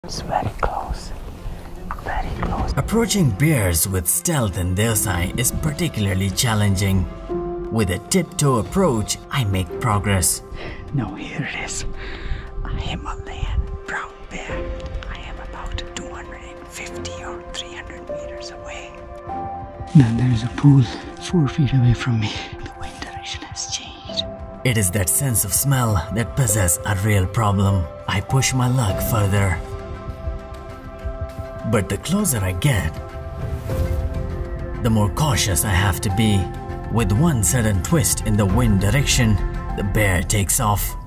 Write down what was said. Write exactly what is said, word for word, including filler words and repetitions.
It's very close. Very close. Approaching bears with stealth in Deosai is particularly challenging. With a tiptoe approach, I make progress. No, here it is. A Himalayan brown bear. I am about two hundred fifty or three hundred meters away. Then there's a pool four feet away from me. The wind direction has changed. It is that sense of smell that possesses a real problem. I push my luck further. But the closer I get, the more cautious I have to be. With one sudden twist in the wind direction, the bear takes off.